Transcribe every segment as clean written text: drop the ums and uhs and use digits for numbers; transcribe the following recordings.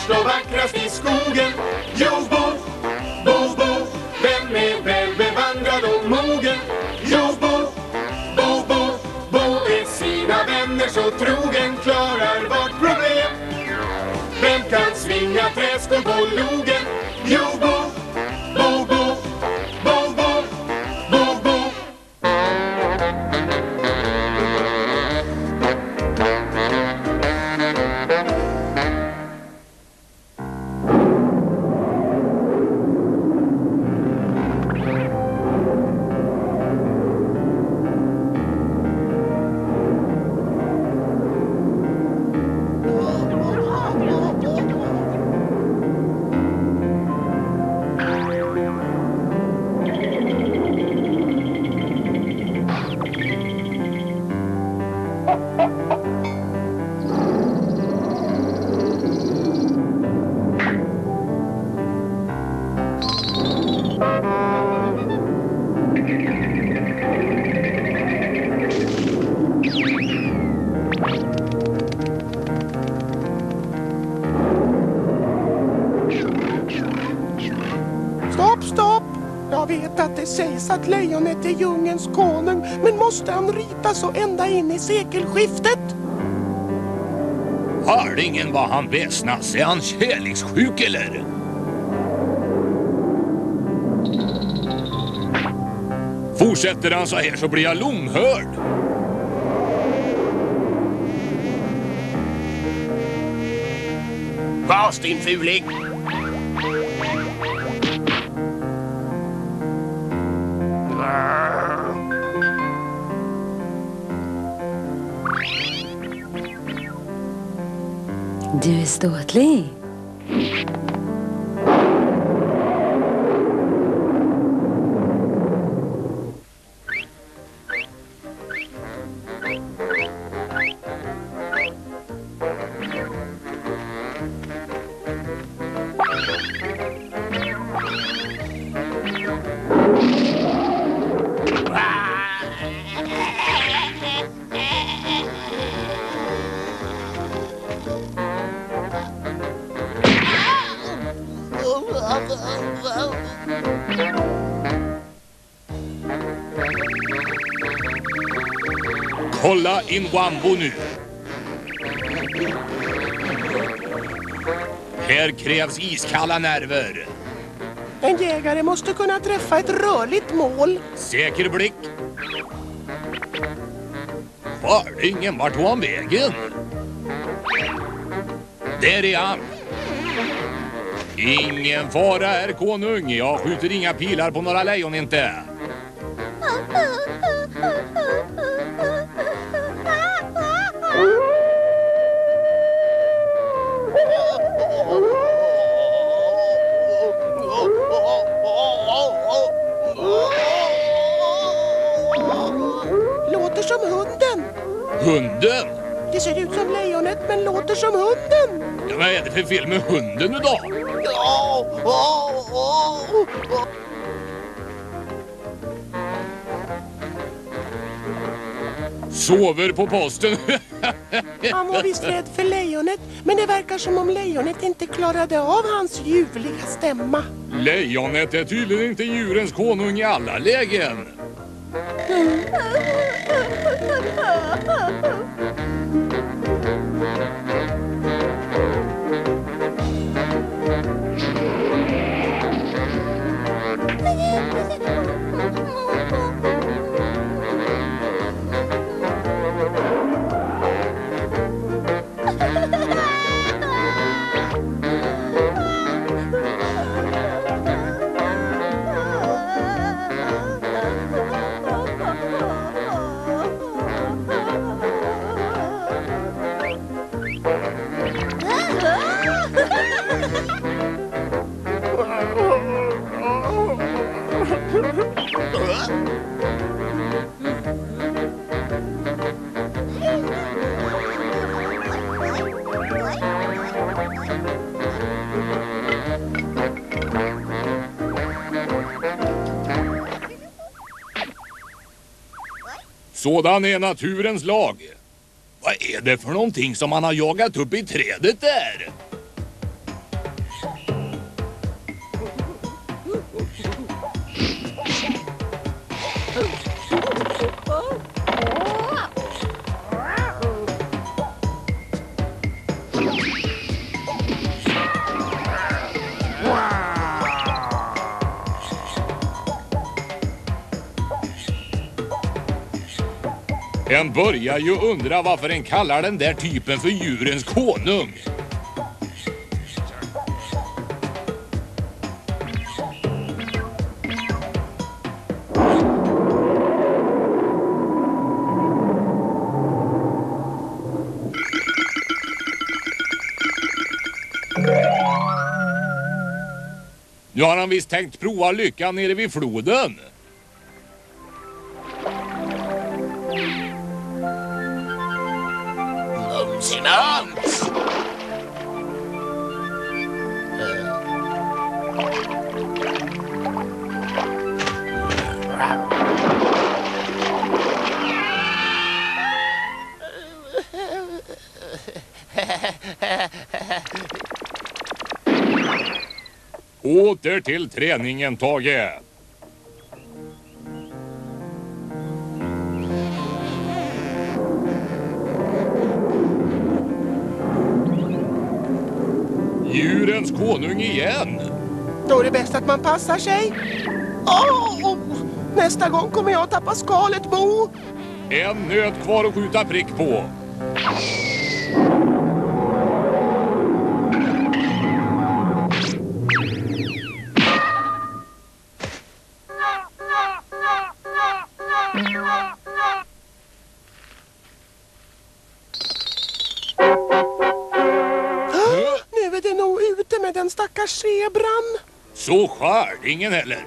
störst och vackrast i skogen. Jo, Bo, Bo, Bo, vem är väl bevandrad och mogen? Jo, Bo, Bo, Bo, Bo är sina vänner så trogen, klarar vart problem. Vem kan svinga träskor på logen? Jo, Bo, Bo, Bo, Bo, Bo, Bo, Bo. Stopp! Jag vet att det sägs att lejonet är djungelns konung, men måste han rita så ända in i sekelskiftet? Hör ingen vad han väsnas? Är han kärlekssjuk eller? Fortsätter han så här så blir jag lomhörd. Fast din fuling! Du är ståtlig. Kolla in Wambo nu. Här krävs iskalla nerver. En jägare måste kunna träffa ett rörligt mål. Säker blick. Var ingen, vart tog han vägen? Där är han. Ingen fara, herr konung. Jag skjuter inga pilar på några lejon inte. Låter som hunden. Hunden? Det ser ut som lejonet men låter som hunden. Ja, vad är det för fel med hunden nu då? Sover på posten. Han var visst rädd för lejonet, men det verkar som om lejonet inte klarade av hans ljuvliga stämma. Lejonet är tydligen inte djurens konung i alla lägen. Sådan är naturens lag. Vad är det för någonting som man har jagat upp i trädet där? En börjar ju undra varför en kallar den där typen för djurens konung. Nu har han visst tänkt prova lyckan nere vid floden. Sinans! Åter till träningen, Tage. Djurens konung igen. Då är det bäst att man passar sig. Nästa gång kommer jag att tappa skalet, Bo. En nöt kvar att skjuta prick på. Nu är det nog ute med den stackars zebran. Så skärdingen heller.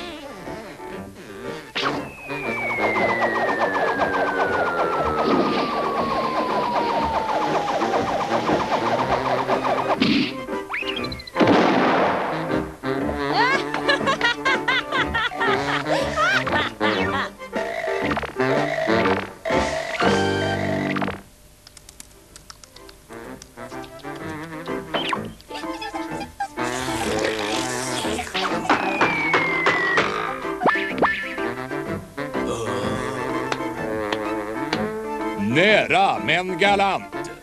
Nära men galant.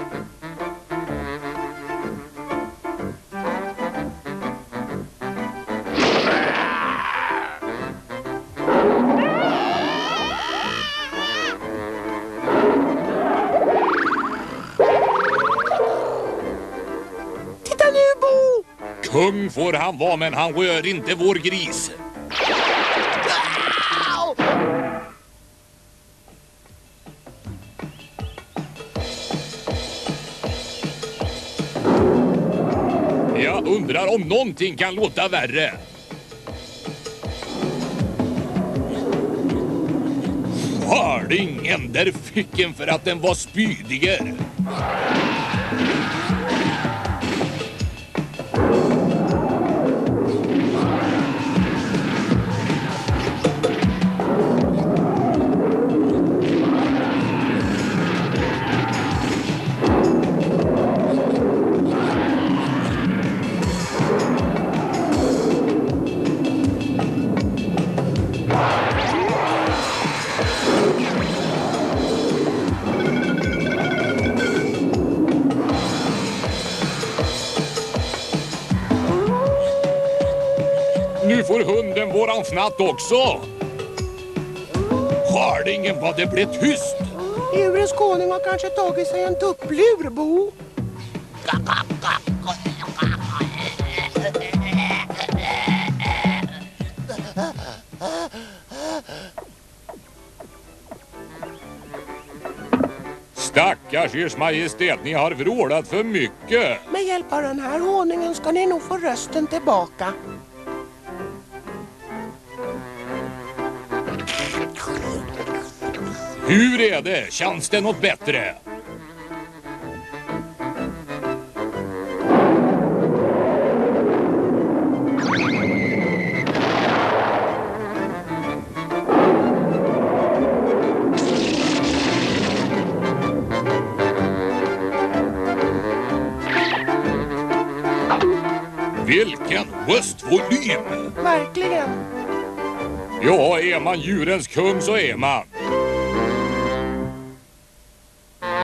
Titta nu, Bo! Kung får han vara, men han rör inte vår gris. Jag undrar om någonting kan låta värre. Skärdingen, där fick en för att den var spydigare. Nu får hunden våran fnatt också. Skärdingen, vad det blev tyst. Djurens konung har kanske tagit sig en tupplur, Bo. Stackars ers majestät, ni har vrålat för mycket. Med hjälp av den här honungen ska ni nog få rösten tillbaka. Hur är det? Känns det något bättre? Vilken röstvolym! Verkligen. Ja, är man djurens kung så är man.